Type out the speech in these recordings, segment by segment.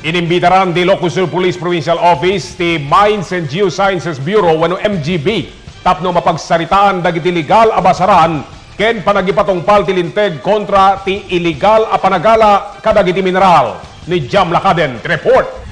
Inimbitaran di Ilocos Sur Police Provincial Office ti Mines and Geosciences Bureau wano MGB tapno mapagsaritaan dagiti legal abasaran ken panagipatong paltilinteg kontra ti illegal a panagala kadagiti mineral ni Jam Lakaden. Report.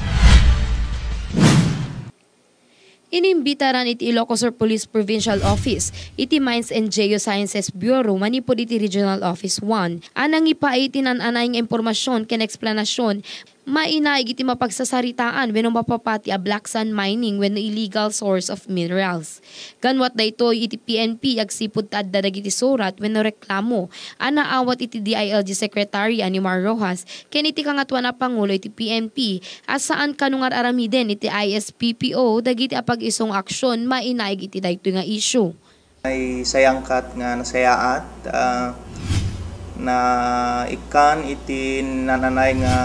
Inimbitaran iti Ilocos Sur Police Provincial Office, iti Mines and Geosciences Bureau, manipod iti Regional Office 1. Anang ipaitin anay ng impormasyon ken eksplanasyon, mainaig iti mapagsasaritaan wenno mapapati a black sand mining wenno illegal source of minerals. Ganwat daytoy iti PNP agsipud ta adda dagiti surat wenno reklamo, anaawat iti DILG Secretary Animar Rojas ken iti kangatwa na pangulo iti PNP asaan kanungar aramiden iti ISPPO dagiti apag-isong aksyon mainaig iti daytoy nga issue. Ay sayangkat nga nasayaat na ikan iti nananay nga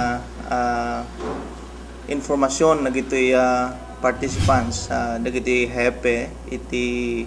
informasyon na gito'y participants dagiti hepe iti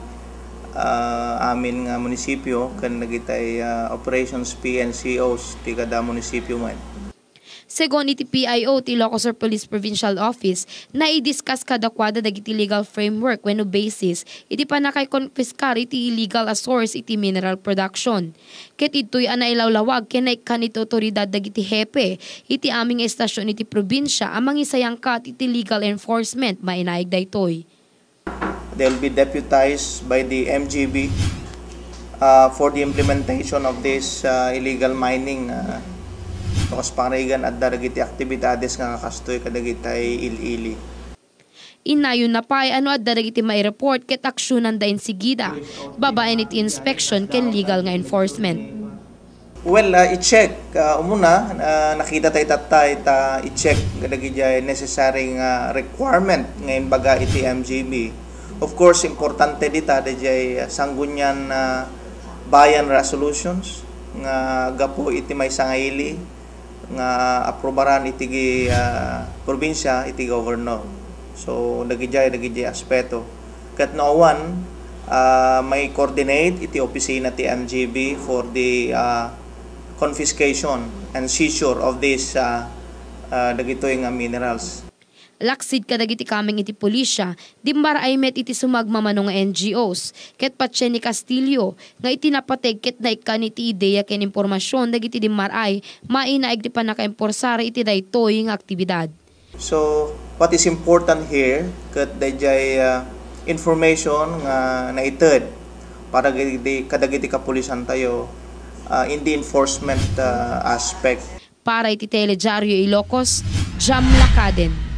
amin nga munisipyo kan nagitay operations PNCOs ti kada munisipyo man. Segon iti PIO ti Ilocos Sur Police Provincial Office na i-discuss kadakwada dagiti legal framework wenno basis iti panakay konfiskar iti illegal a source iti mineral production. Ket itoy anailawlawag ken naikan iti otoridad dagiti hepe iti aming estasyon iti probinsya amang isayangkat iti legal enforcement mainaig daytoy. They'll be deputized by the MGB for the implementation of this illegal mining Tokas pangrigan at daragiti aktibidades nga kastoy kadagitay ili-ili. Inayon na pa ano at daragiti may report ket aksyonan dain sigida. Babaen iti inspection ken legal nga enforcement. Well, i-check. Umuna, nakita tayo tatay i-check kadagiti necessary requirement ngayon baga iti MGB. Of course, importante dita dajay sanggunyan bayan resolutions nga gapo iti may sangayili nga aprobaran iti probinsya iti governor. So dagijay aspeto. Kat noowan may coordinate iti opisina ti MGB for the confiscation and seizure of these dagitoy nga minerals. Laksid kadagiti kameng iti pulisya, dimbar ay met iti sumagmamano nga NGOs, ket patse ni Castillo, nga iti napateg ket naikan iti ideya ken impormasyon dagiti dimbar ay mainaig ti panakaimporsar iti daytoy nga aktibidad. So, what is important here, ket dayjay information nga naited para kadagiti kapulisan tayo in the enforcement aspect. Para iti Teledyaryo Ilocos, Jam Lakaden.